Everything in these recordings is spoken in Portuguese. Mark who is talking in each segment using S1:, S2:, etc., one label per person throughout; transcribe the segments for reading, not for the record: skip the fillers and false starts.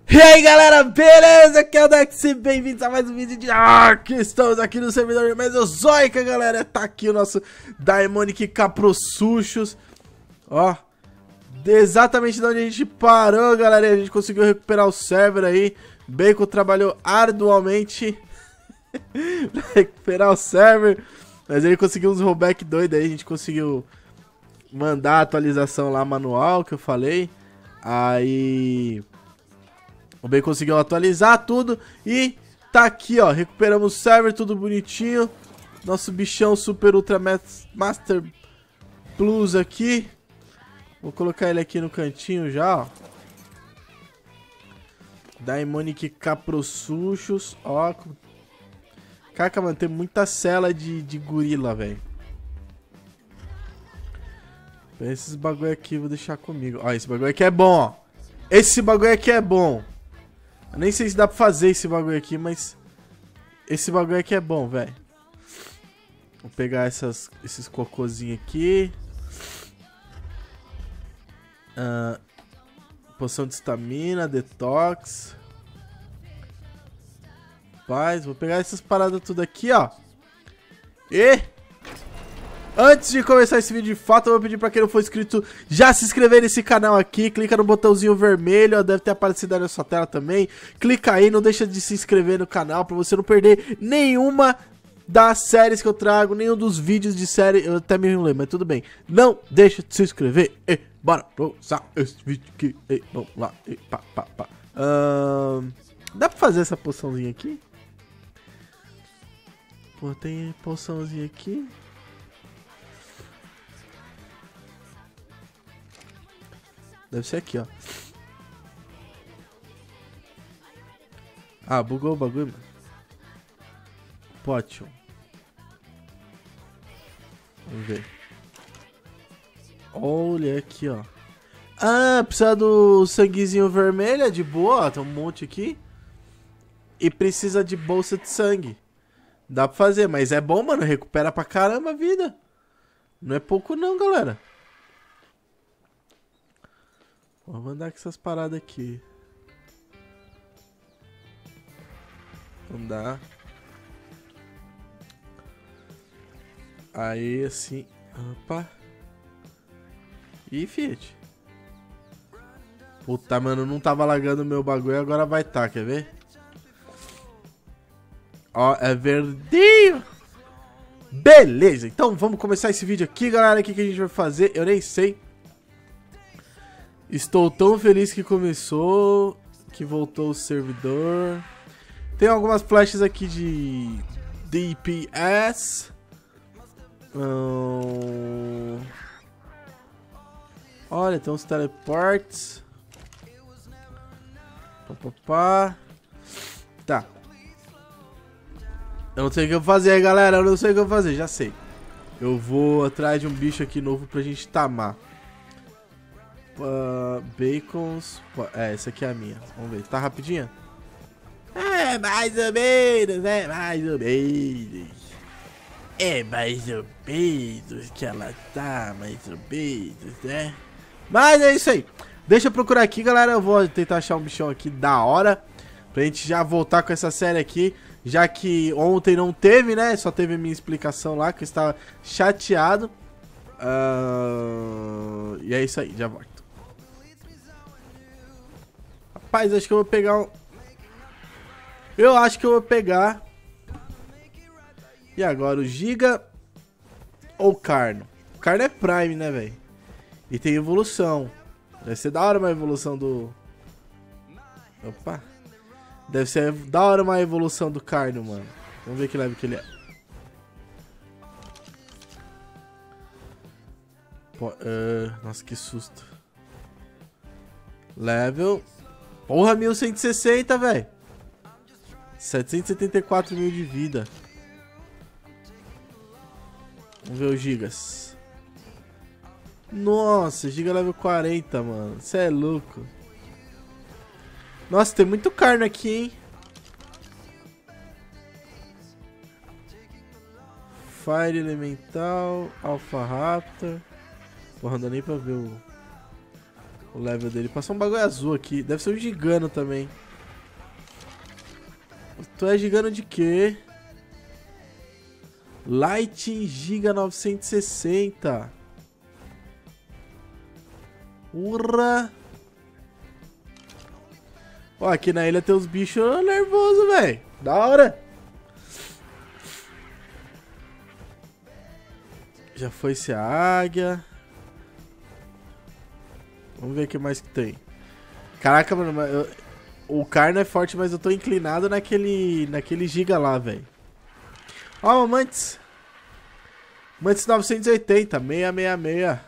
S1: E aí galera, beleza? Aqui é o Dex e bem-vindos a mais um vídeo de Ark. Estamos aqui no servidor Mesozoica, galera. Tá aqui o nosso Daimonic Caprosuchos. Ó, exatamente de onde a gente parou, galera. A gente conseguiu recuperar o server aí. Bacon trabalhou arduamente pra recuperar o server, mas ele conseguiu uns rollback doidos aí. A gente conseguiu mandar a atualização lá manual que eu falei. Aí o Ben conseguiu atualizar tudo e tá aqui, ó. Recuperamos o server, tudo bonitinho. Nosso bichão Super Ultra Master Plus aqui. Vou colocar ele aqui no cantinho já, ó. Daimonic Caprosuchos, ó. Caraca, mano, tem muita cela de gorila, velho. Esses bagulho aqui eu vou deixar comigo. Ó, esse bagulho aqui é bom, ó. Esse bagulho aqui é bom. Eu nem sei se dá pra fazer esse bagulho aqui, mas esse bagulho aqui é bom, velho. Vou pegar esses cocôzinhos aqui. Poção de estamina, detox. Paz, vou pegar essas paradas tudo aqui, ó. E antes de começar esse vídeo de fato, eu vou pedir pra quem não for inscrito já se inscrever nesse canal aqui. Clica no botãozinho vermelho, ó, deve ter aparecido aí na sua tela também. Clica aí, não deixa de se inscrever no canal pra você não perder nenhuma das séries que eu trago, nenhum dos vídeos de série. Eu até me enrolei, mas tudo bem. Não deixa de se inscrever. E bora começar esse vídeo aqui. E vamos lá. E pá. Dá pra fazer essa poçãozinha aqui? Pô, tem poçãozinha aqui. Deve ser aqui, ó. Ah, bugou o bagulho, mano. Potion. Vamos ver. Olha aqui, ó. Ah, precisa do sanguezinho vermelho, é de boa, ó. Tem um monte aqui. E precisa de bolsa de sangue. Dá pra fazer, mas é bom, mano. Recupera pra caramba a vida. Não é pouco não, galera. Vou mandar com essas paradas aqui. Vamos dar. Aí, assim. Opa. Ih, Fiat. Puta, mano, não tava lagando o meu bagulho, agora vai tá, quer ver? Ó, é verdinho. Beleza, então vamos começar esse vídeo aqui, galera. O que a gente vai fazer? Eu nem sei. Estou tão feliz que começou, que voltou o servidor. Tem algumas flashes aqui de DPS. Olha, tem uns teleports. Tá. Eu não sei o que eu vou fazer, galera. Eu não sei o que eu vou fazer, já sei. Eu vou atrás de um bicho aqui novo pra gente tamar. Bacons. Essa aqui é a minha. Vamos ver. Tá rapidinha? É mais ou menos, é mais ou menos. É mais ou menos que ela tá, mais ou menos, né? Mas é isso aí. Deixa eu procurar aqui, galera. Eu vou tentar achar um bichão aqui da hora. Pra gente já voltar com essa série aqui. Já que ontem não teve, né? Só teve a minha explicação lá, que eu estava chateado. E é isso aí, já volto. Rapaz, acho que eu vou pegar um... Eu acho que eu vou pegar... E agora, o Giga ou Carno? O Carno é Prime, né, velho? E tem evolução. Deve ser da hora uma evolução do... Opa! Deve ser da hora uma evolução do Carno, mano. Vamos ver que level que ele é. Pô, nossa, que susto. Level... Porra, 1160, velho. 774 mil de vida. Vamos ver o Gigas. Nossa, Giga level 40, mano. Você é louco. Nossa, tem muito carne aqui, hein? Fire Elemental, Alpha Raptor. Porra, não dá nem pra ver o level dele. Passou um bagulho azul aqui. Deve ser um gigano também. Tu é gigano de quê? Light Giga 960. Urra! Ó, aqui na ilha tem uns bichos nervosos, velho. Da hora. Já foi-se a águia. Vamos ver o que mais que tem. Caraca, mano, o Carno é forte, mas eu tô inclinado naquele giga lá, velho. Ó, o Mantis. Mantis 980, 666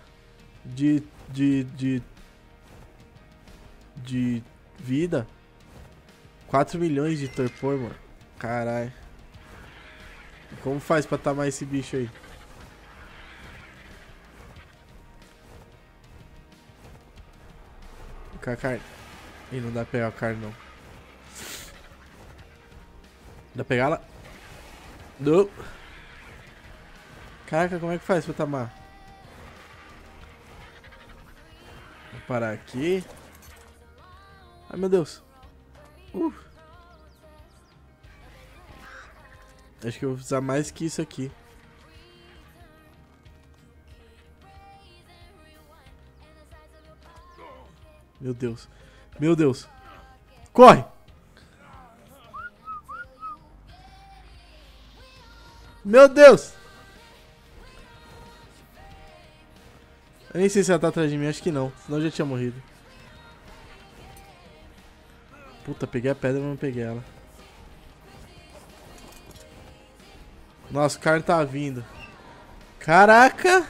S1: de vida. 4 milhões de torpor, mano. Caralho. Como faz pra tamar esse bicho aí? Com a carne. Ih, não dá pra pegar a carne, não. Dá pra pegar ela? Não. Caraca, como é que faz pra tamar? Vou parar aqui. Ai, meu Deus. Acho que eu vou precisar mais que isso aqui. Meu Deus. Meu Deus. Corre! Meu Deus! Eu nem sei se ela tá atrás de mim, acho que não. Senão eu já tinha morrido. Puta, peguei a pedra, mas não peguei ela. Nossa, o cara tá vindo. Caraca!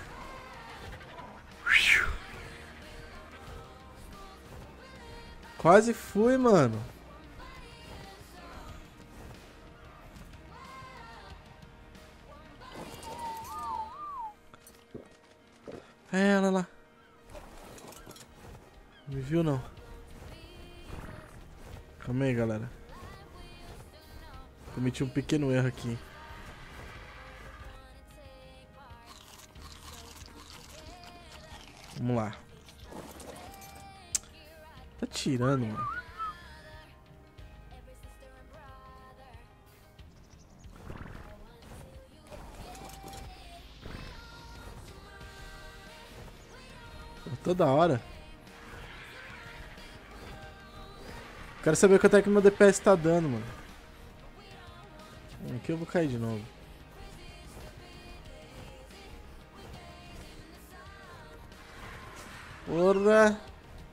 S1: Quase fui, mano. É ela lá. Não me viu, não. Calma aí, galera. Cometi um pequeno erro aqui. Vamos lá. Tá tirando, mano. Toda hora. Quero saber quanto é que meu DPS tá dando, mano. Aqui eu vou cair de novo. Porra.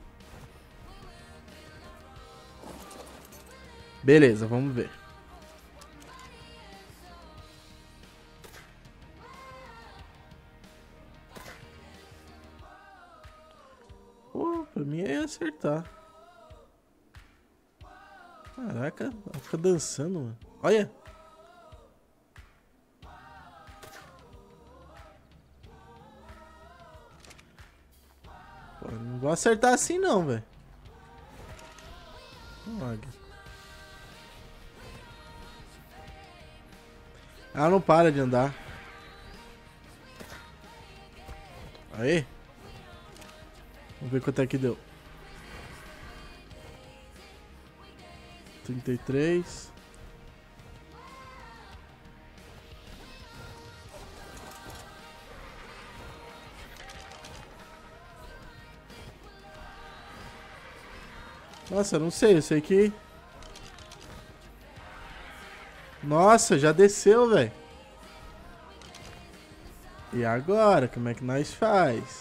S1: Beleza, vamos ver. Pô, pra mim é acertar. Caraca, ela fica dançando, mano. Olha. Pô, não vou acertar assim não, velho. Ela não para de andar. Aí. Vamos ver quanto é que deu. 33. Nossa, eu não sei, eu sei que... Nossa, já desceu, velho. E agora, como é que nós faz?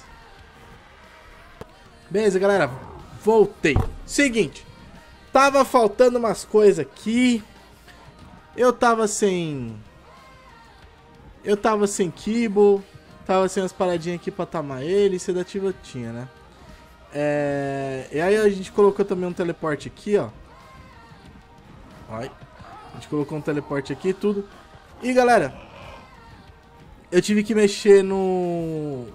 S1: Beleza, galera. Voltei. Seguinte. Tava faltando umas coisas aqui. Eu tava sem Kibble. Tava sem as paradinhas aqui pra tamar ele. Sedativa tinha, né? E aí a gente colocou também um teleporte aqui, ó. Ai. A gente colocou um teleporte aqui e tudo. E galera, eu tive que mexer no...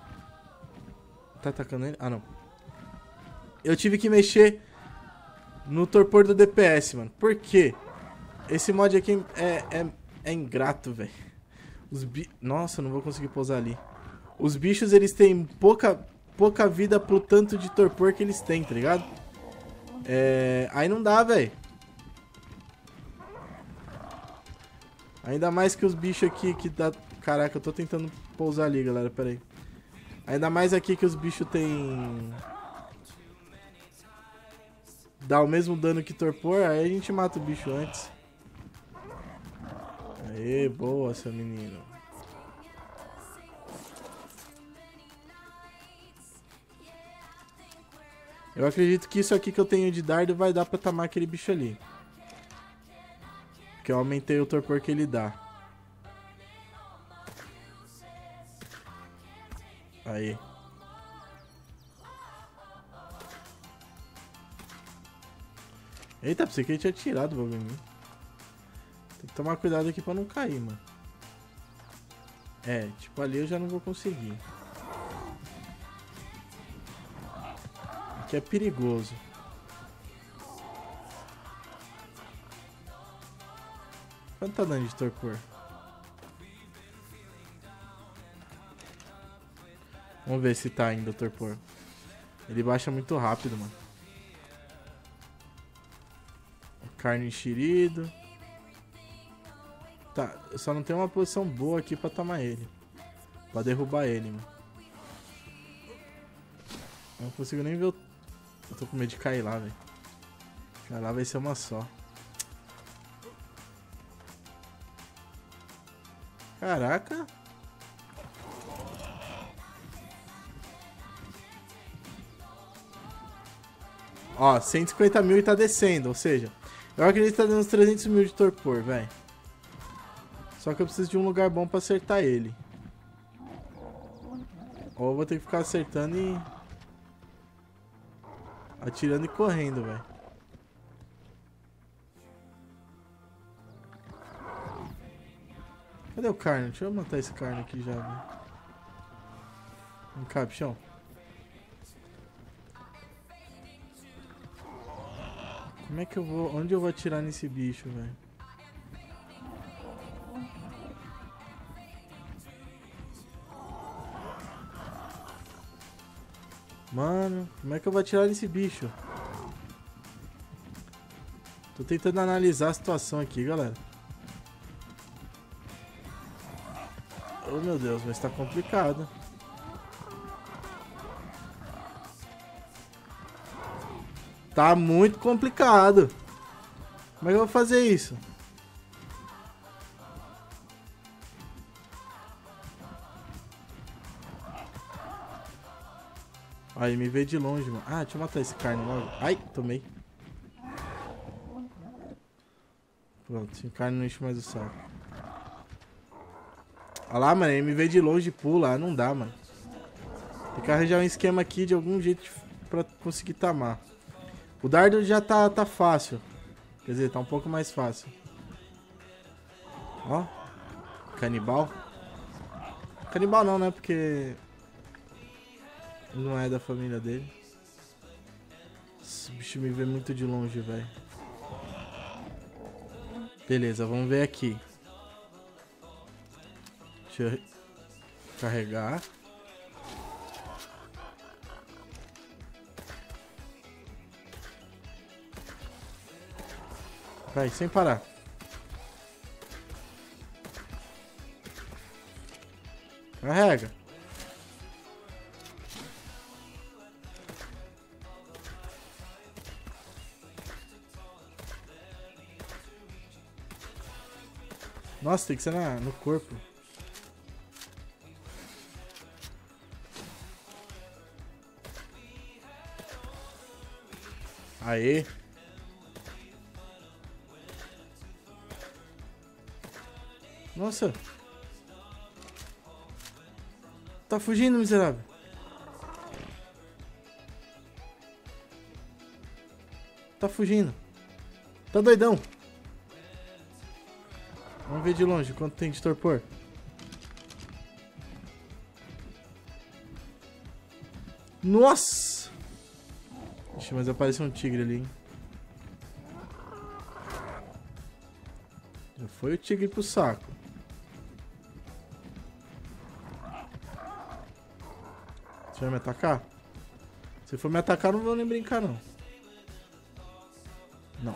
S1: Tá atacando ele? Ah, não. Eu tive que mexer no torpor do DPS, mano. Por quê? Esse mod aqui é ingrato, velho. Nossa, eu não vou conseguir pousar ali. Os bichos, eles têm pouca pouca vida pro tanto de torpor que eles têm, tá ligado? Aí não dá, velho. Ainda mais que os bichos aqui que dá... Caraca, eu tô tentando pousar ali, galera, pera aí. Ainda mais aqui que os bichos tem... Dá o mesmo dano que torpor, aí a gente mata o bicho antes. Aê, boa, seu menino. Eu acredito que isso aqui que eu tenho de dardo vai dar pra tamar aquele bicho ali. Porque eu aumentei o torpor que ele dá. Aí. Eita, pensei que ele tinha tirado o bagulho em mim. Tem que tomar cuidado aqui pra não cair, mano. Tipo ali eu já não vou conseguir. Aqui é perigoso. Quanto tá dando de torpor? Vamos ver se tá ainda o torpor. Ele baixa muito rápido, mano. Carne enxerido. Tá, eu só não tenho uma posição boa aqui pra tomar ele. Pra derrubar ele, mano. Eu não consigo nem ver o... Eu tô com medo de cair lá, velho. Cair lá vai ser uma só. Caraca. Ó, 150 mil e tá descendo, ou seja... Eu acredito que tá dando uns 300 mil de torpor, velho. Só que eu preciso de um lugar bom pra acertar ele. Ou eu vou ter que ficar acertando e... Atirando e correndo, velho. Cadê o carne? Deixa eu matar esse carne aqui já, velho. Vem cá, bichão. Como é que eu vou... Onde eu vou atirar nesse bicho, velho? Mano, como é que eu vou atirar nesse bicho? Tô tentando analisar a situação aqui, galera. Oh, meu Deus, mas tá complicado. Tá muito complicado. Como é que eu vou fazer isso? Aí, me vê de longe, mano. Ah, deixa eu matar esse carne logo. Ai, tomei. Pronto, esse carne não enche mais o saco. Olha lá, mano, ele me vê de longe e pula. Ah, não dá, mano. Tem que arranjar um esquema aqui de algum jeito pra conseguir tamar. O dardo já tá fácil. Quer dizer, tá um pouco mais fácil. Ó. Canibal. Canibal não, né? Porque... não é da família dele. Esse bicho me vê muito de longe, velho. Beleza, vamos ver aqui. Deixa eu carregar. Vai, sem parar. Carrega. Nossa, tem que ser no corpo. Aê. Nossa. Tá fugindo, miserável. Tá fugindo. Tá doidão. Vamos ver de longe quanto tem de torpor. Nossa! Ixi, mas apareceu um tigre ali, hein? Já foi o tigre pro saco. Você vai me atacar? Se for me atacar, não vou nem brincar, não. Não.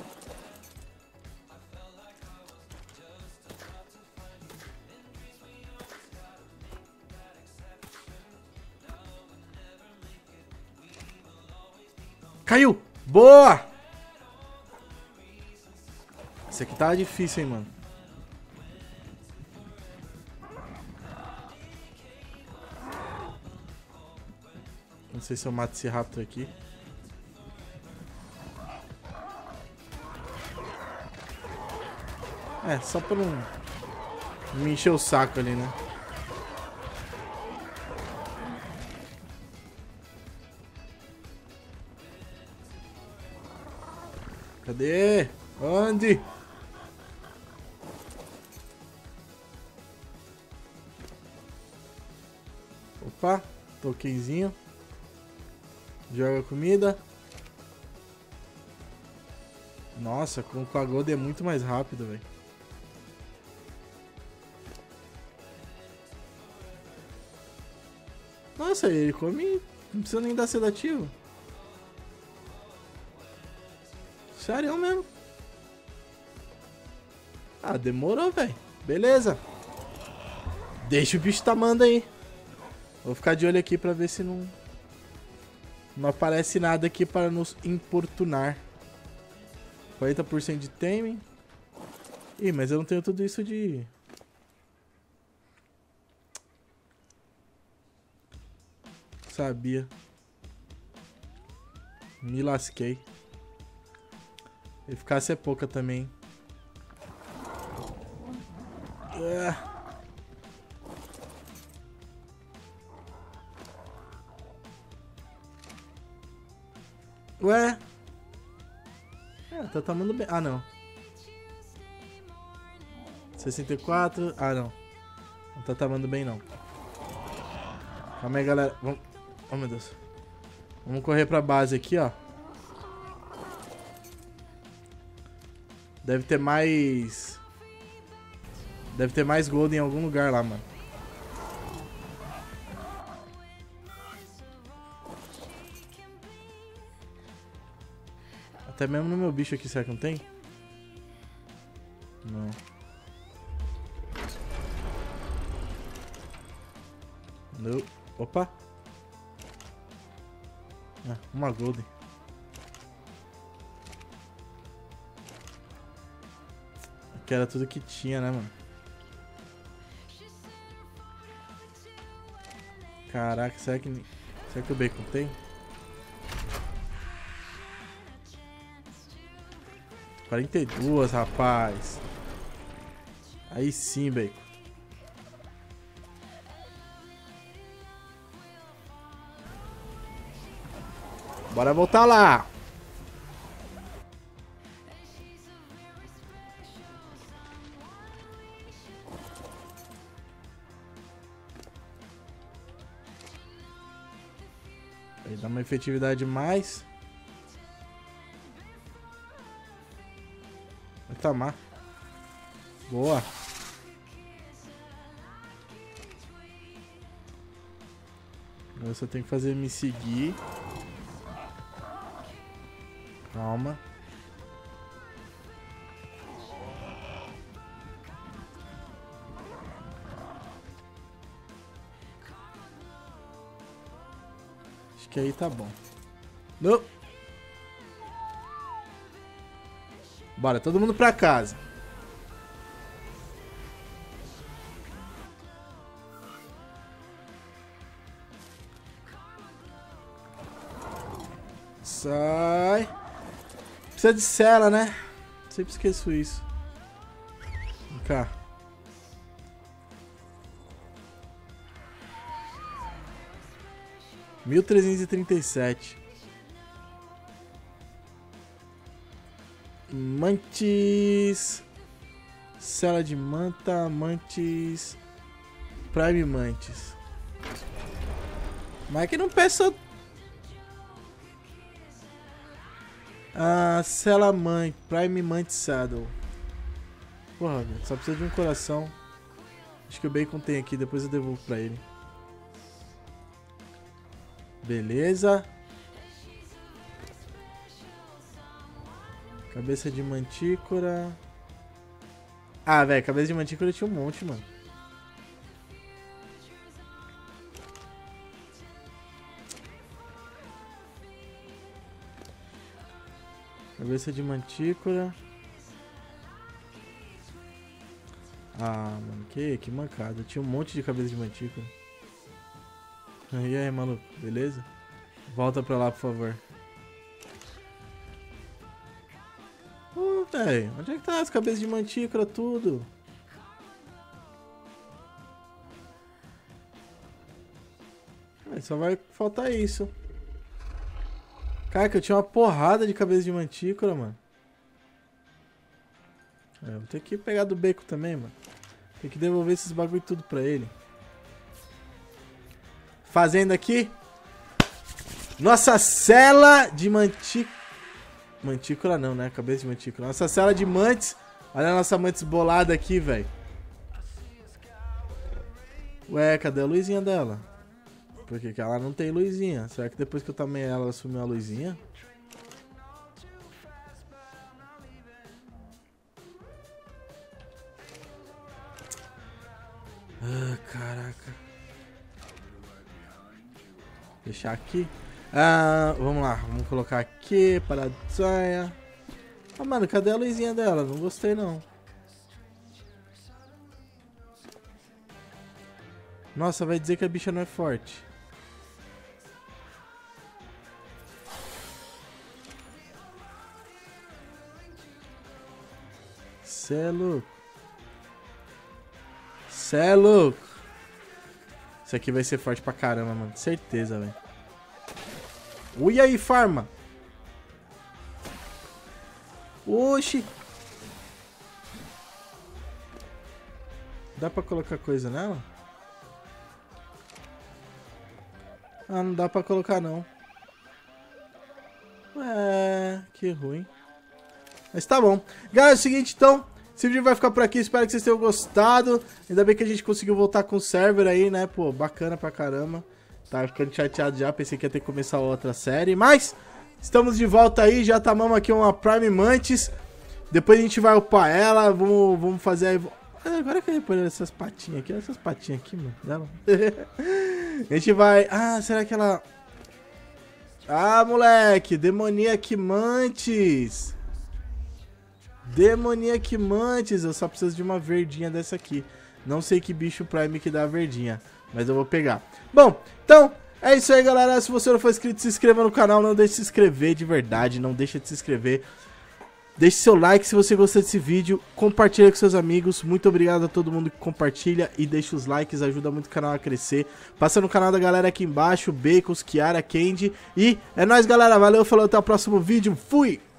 S1: Caiu! Boa! Esse aqui tava difícil, hein, mano. Não sei se eu mato esse raptor aqui. É, só pra não me encher o saco ali, né? Cadê? Onde? Opa, tokenzinho. Joga comida. Nossa, com a Gold é muito mais rápido, velho. Nossa, ele come... Não precisa nem dar sedativo. Sério mesmo. Ah, demorou, velho. Beleza. Deixa o bicho tamando aí. Vou ficar de olho aqui pra ver se não aparece nada aqui para nos importunar. 40% de taming. Ih, mas eu não tenho tudo isso de... Sabia. Me lasquei. Eficácia é pouca também. Ué? Tá tomando bem. Ah, não. 64. Ah, não. Não tá tomando bem, não. Calma aí, galera. Vamos... Oh, meu Deus. Vamos correr pra base aqui, ó. Deve ter mais... Deve ter mais gold em algum lugar lá, mano. Até mesmo no meu bicho aqui, será que não tem? Não. Não. Opa. Ah, uma golden. Que era tudo que tinha, né, mano? Caraca, será que o bacon tem? $42, rapaz. Aí sim, bacon. Bora voltar lá. Aí dá uma efetividade mais. Vai tomar. Boa. Agora só tem que fazer me seguir. Calma. Acho que aí tá bom. Não. Bora, todo mundo pra casa. Sai. Precisa de cela, né? Sempre esqueço isso. Vem cá. $1.337. Mantis. Cela de manta. Mantis. Prime Mantis. Mas é que não peça. Ah, Cela Mãe, Prime Mantis Saddle. Porra, velho, só precisa de um coração. Acho que o bacon tem aqui, depois eu devolvo pra ele. Beleza. Cabeça de mantícora. Ah, velho, cabeça de mantícora tinha um monte, mano. Cabeça de mantícora. Ah, mano, que mancada. Tinha um monte de cabeça de mantícora. E aí, maluco, beleza? Volta pra lá, por favor. Velho, onde é que tá as cabeças de mantícora, tudo? Só vai faltar isso. Cara, que eu tinha uma porrada de cabeça de mantícora, mano. Vou ter que pegar do beco também, mano. Tem que devolver esses bagulho tudo pra ele. Fazendo aqui. Nossa cela de mantícora. Mantícora não, né? Cabeça de mantícora. Nossa cela de mantis. Olha a nossa mantis bolada aqui, velho. Ué, cadê a luzinha dela? Por que ela não tem luzinha? Será que depois que eu tomei ela sumiu a luzinha? Ah, caraca. Deixar aqui. Ah, vamos lá. Vamos colocar aqui. Parada de sonha. Ah, mano, cadê a luzinha dela? Não gostei, não. Nossa, vai dizer que a bicha não é forte. Cê é louco. Cê é louco. Isso aqui vai ser forte pra caramba, mano. Certeza, velho. Ui, aí, farma. Oxi. Dá pra colocar coisa nela? Ah, não dá pra colocar, não. Ué, que ruim. Mas tá bom. Galera, é o seguinte, então. Esse vídeo vai ficar por aqui. Espero que vocês tenham gostado. Ainda bem que a gente conseguiu voltar com o server aí, né? Pô, bacana pra caramba. Tava ficando chateado já. Pensei que ia ter que começar outra série. Mas estamos de volta aí. Já tomamos aqui uma Prime Mantis. Depois a gente vai upar ela. Vamos fazer a... Agora que eu reparei essas patinhas aqui. Olha essas patinhas aqui, mano. Dela. A gente vai... Ah, será que ela... Ah, moleque. Demoniac Mantis. Demoniac Mantis. Eu só preciso de uma verdinha dessa aqui. Não sei que bicho Prime que dá a verdinha, mas eu vou pegar. Bom, então é isso aí, galera. Se você não for inscrito, se inscreva no canal. Não deixe de se inscrever, de verdade. Não deixa de se inscrever. Deixe seu like se você gostou desse vídeo. Compartilha com seus amigos. Muito obrigado a todo mundo que compartilha e deixa os likes. Ajuda muito o canal a crescer. Passa no canal da galera aqui embaixo. Bacons, Kiara, Candy. E é nóis, galera. Valeu, falou, até o próximo vídeo. Fui!